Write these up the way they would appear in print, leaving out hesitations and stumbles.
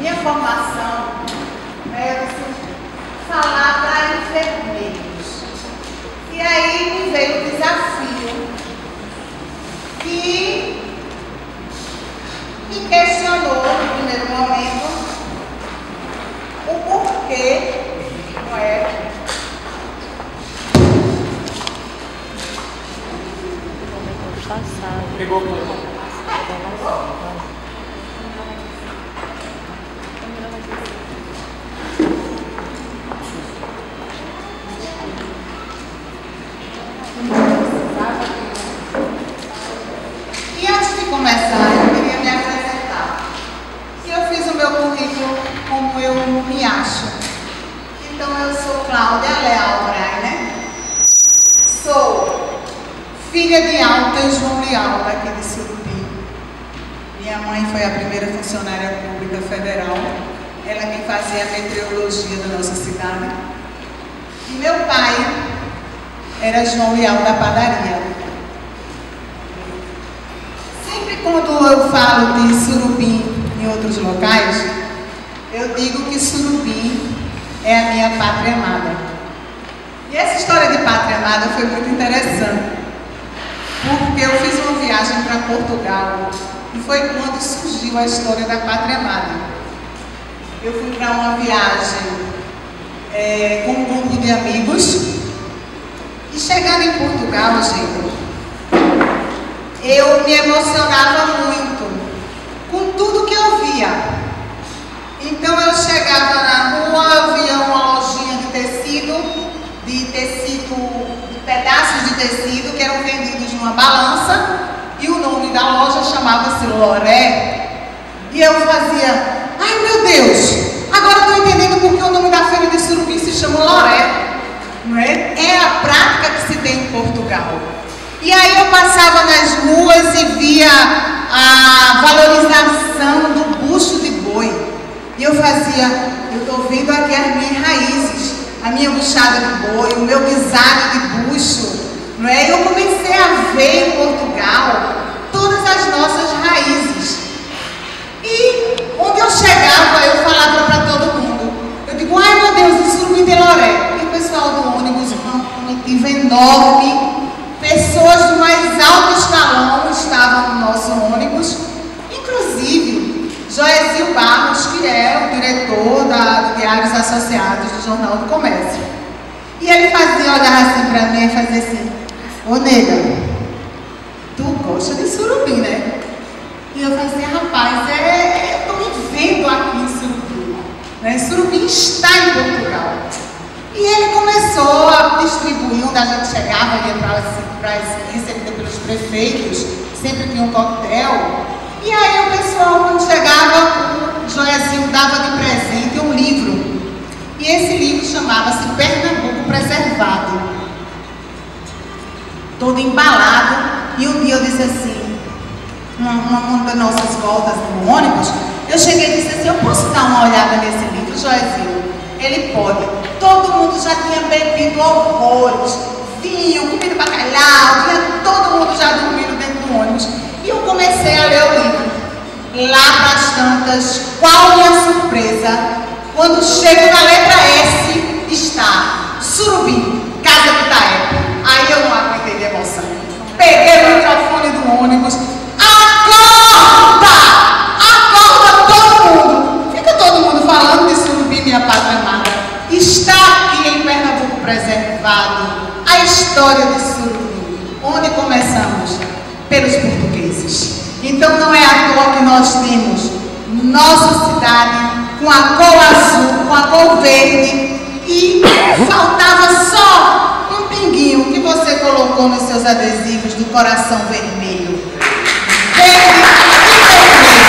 minha formação, eu decidi falar para enfermeiros. E aí me veio o desafio que me questionou no primeiro momento o porquê, não é? Pegou E antes de começar, eu queria me apresentar. Eu fiz o meu currículo como eu me acho. Então, eu sou Cláudia Leal Breiner. Sou filha de Alta e João Leal, daqui de Surubim. Minha mãe foi a primeira funcionária pública federal. Ela é quem fazia a meteorologia da nossa cidade. E meu pai era João Leal da padaria. Sempre quando eu falo de Surubim em outros locais, eu digo que Surubim é a minha pátria amada. E essa história de pátria amada foi muito interessante, porque eu fiz uma viagem para Portugal e foi quando surgiu a história da pátria amada. Eu fui para uma viagem com um grupo de amigos e chegando em Portugal, gente, eu me emocionava muito com tudo que eu via. Então eu chegava na rua, eu via uma lojinha de pedaços de tecido que eram vendidos numa balança e o nome da loja chamava-se Loré. E eu fazia, ai meu Deus, agora estou entendendo porque o nome da feira de Surubim se chama Loré. Não é? É a prática que se tem em Portugal. E aí eu passava nas ruas e via a valorização do bucho de boi. E eu fazia, eu estou vendo aqui as minhas raízes, a minha buchada de boi, o meu guisado de bucho. Não é? Eu comecei a ver em Portugal todas as nossas raízes. E onde eu chegava, eu falava para todo mundo. Eu digo, ai meu Deus, em Surubim tem Loré. E o pessoal do ônibus, uma comitiva enorme, pessoas do mais alto escalão estavam no nosso ônibus, inclusive Joézio Barros, que é o diretor do Diários Associados do Jornal do Comércio. E ele olhava assim para mim e fazia assim, ô nega, tu gosta de Surubim, né? E eu fazia, rapaz, eu estou me vendo aqui em Surubim, né? Surubim está em Portugal. E ele começou a distribuir, onde a gente chegava, ia para recebida pelos prefeitos, sempre tinha um coquetel. E aí o pessoal, quando chegava, o Joézinho dava de presente um livro. E esse livro chamava-se Pernambuco Preservado. Todo embalado. E um dia eu disse assim, uma das nossas voltas no ônibus, eu cheguei e disse assim, eu posso dar uma olhada nesse livro, Joézinho? Ele pode. Todo mundo já tinha bebido horrores, vinho, comida bacalhau, tinha todo mundo já dormindo dentro do ônibus. E eu comecei a ler o livro. Lá para as tantas, qual minha surpresa, quando chego na letra S, está Surubim, Casa do Taep. Aí eu não aguentei de emoção. Peguei o microfone do ônibus. Acorda! Acorda todo mundo! Fica todo mundo falando de Surubim, minha pátria amada. Está aqui em Pernambuco Preservado a história de Surubim. Onde começamos? Pelos portugueses. Então não é à toa que nós temos nossa cidade com a cor azul, com a cor verde e faltava só um pinguinho que você colocou nos seus adesivos do coração vermelho. Verde e vermelho.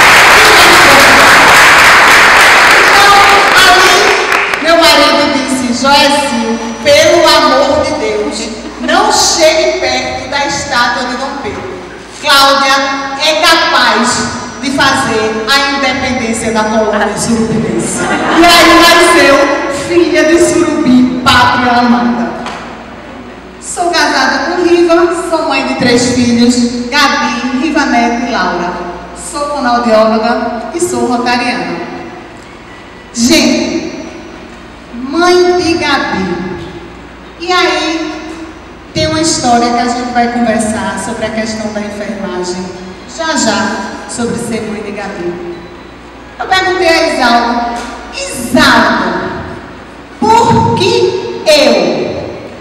Então, ali, meu marido disse, Joézinho, pelo amor de Deus, não chegue perto da estátua de Dom Pedro. Cláudia é capaz de fazer a independência da colônia surubinense. E aí nasceu filha de Surubim, pátria amada. Sou casada com Riva, sou mãe de 3 filhos, Gabi, Riva Neto e Laura. Sou fonoaudióloga e sou rotariana. Gente, mãe de Gabi. E aí, tem uma história que a gente vai conversar sobre a questão da enfermagem, já, sobre ser mãe de Gabi. Eu perguntei a Isaldo, por que eu?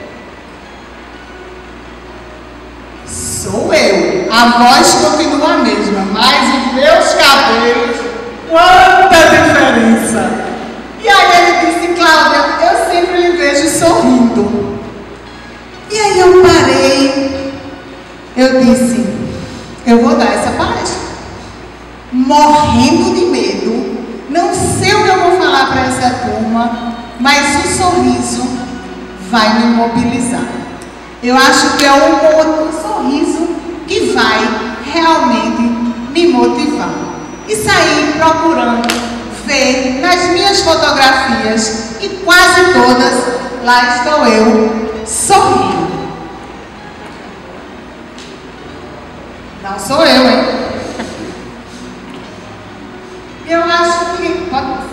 Sou eu. A voz continua a mesma, mas os meus cabelos, quanta diferença! E aí ele disse, Cláudia, eu sempre lhe vejo sorrindo. E aí eu parei, eu disse, eu vou dar essa palestra. Morrendo de medo, não sei o que eu vou falar para essa turma, mas o sorriso vai me mobilizar. Eu acho que é o sorriso que vai realmente me motivar. E saí procurando ver nas minhas fotografias, e quase todas, lá estou eu, sorrindo. Não sou eu, hein? Eu acho que,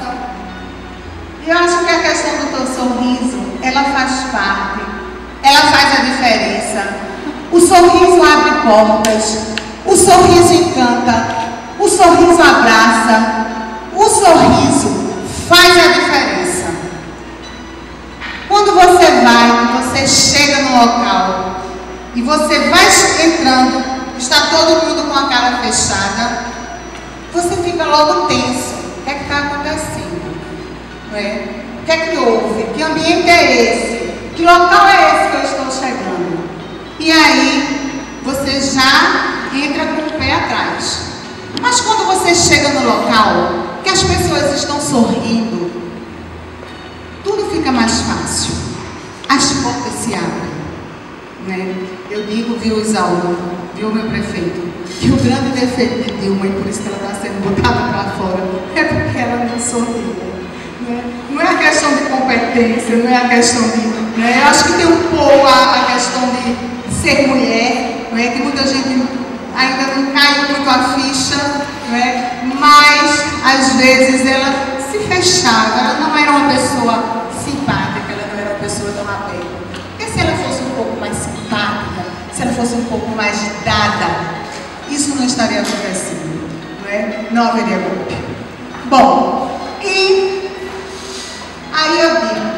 a questão do teu sorriso, ela faz parte, ela faz a diferença. O sorriso abre portas, o sorriso encanta, o sorriso abraça, o sorriso faz a diferença. Quando você chega no local e você vai entrando, está todo mundo com a cara fechada, você fica logo tenso. O que é que está acontecendo? Não é? O que é que houve? Que ambiente é esse? Que local é esse que eu estou chegando? E aí, você já entra com o pé atrás. Mas quando você chega no local, que as pessoas estão sorrindo, tudo fica mais fácil. As portas se abrem. Né? Eu digo, viu, Isaldo, viu, meu prefeito, que o grande defeito de Dilma, e por isso que ela está sendo botada para fora, é porque ela não sorria. Né? Não é a questão de competência, não é a questão de... Né? Eu acho que tem um pouco a questão de ser mulher, né? Que muita gente ainda não caiu muito a ficha, né? Mas às vezes ela se fechava, ela não era uma pessoa simpática, ela não era uma pessoa tão aberta. Porque se ela fosse um pouco mais simpática, se ela fosse um pouco mais dada, isso não estaria acontecendo, não é? Não haveria golpe. Bom, e aí eu digo,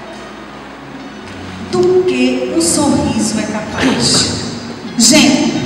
do que um sorriso é capaz? Gente,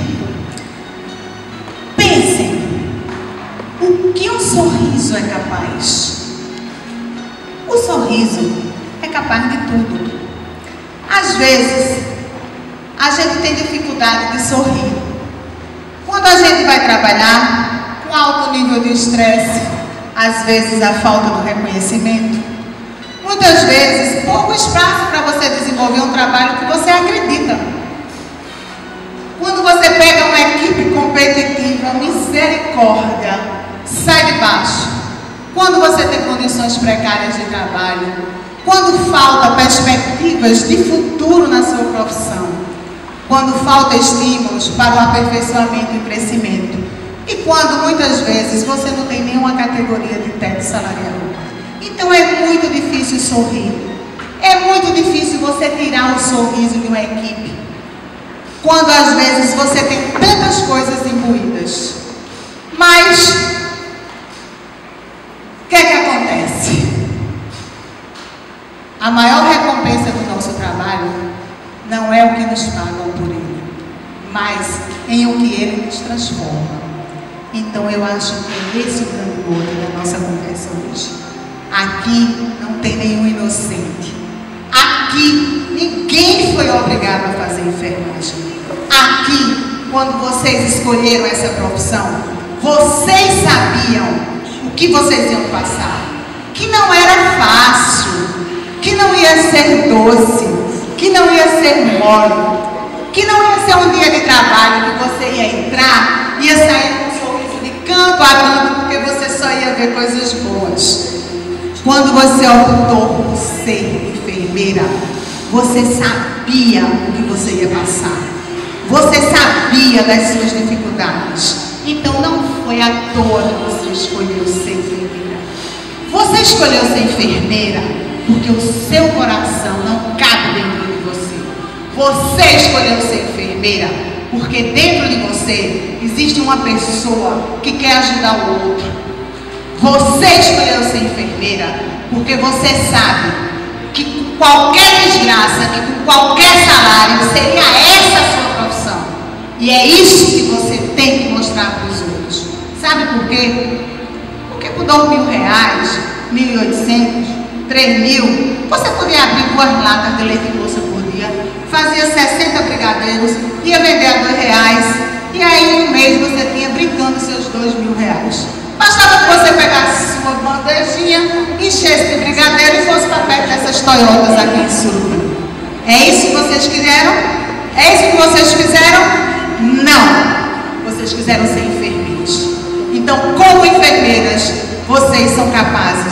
pensem, o que um sorriso é capaz? O sorriso é capaz de tudo. Às vezes, a gente tem dificuldade de sorrir. Quando a gente vai trabalhar com alto nível de estresse, às vezes a falta do reconhecimento, muitas vezes pouco espaço para você desenvolver um trabalho que você acredita. Quando você pega uma equipe competitiva, misericórdia, sai de baixo. Quando você tem condições precárias de trabalho, quando falta perspectivas de futuro na sua profissão, quando falta estímulos para o aperfeiçoamento e crescimento, e quando muitas vezes você não tem nenhuma categoria de teto salarial. Então é muito difícil sorrir. É muito difícil você tirar o sorriso de uma equipe, quando às vezes você tem tantas coisas imbuídas. Mas o que é que acontece? A maior recompensa do nosso trabalho não é o que nos pagam por ele, mas em o que ele nos transforma. Então eu acho que é esse o grande mote da nossa conversa hoje. Aqui não tem nenhum inocente. Aqui ninguém foi obrigado a fazer enfermagem. Aqui, quando vocês escolheram essa profissão, vocês sabiam o que vocês iam passar. Que não era fácil, que não ia ser doce, que não ia ser mole, que não ia ser um dia de trabalho que você ia entrar, ia sair com um sorriso de canto a canto, porque você só ia ver coisas boas. Quando você optou por ser enfermeira, você sabia o que você ia passar. Você sabia das suas dificuldades. Então não foi à toa que você escolheu ser enfermeira. Você escolheu ser enfermeira porque o seu coração não cabe dentro de você. Você escolheu ser enfermeira porque dentro de você existe uma pessoa que quer ajudar o outro. Você escolheu ser enfermeira porque você sabe que com qualquer desgraça, que com qualquer salário, seria essa a sua profissão. E é isso que você tem que mostrar para os outros. Sabe por quê? Porque por R$2.000, 1.800, 3.000, você podia abrir 2 latas de leite moça por dia, fazia 60 brigadeiros, ia vender a R$2, e aí em um mês você tinha brincando seus R$2.000. Bastava que você pegasse sua bandejinha, enchesse de brigadeiro e fosse para perto dessas Toyotas aqui em Surubim. É isso que vocês quiseram? É isso que vocês fizeram? Não! Vocês quiseram ser enfermeiros. Então, como enfermeiras, vocês são capazes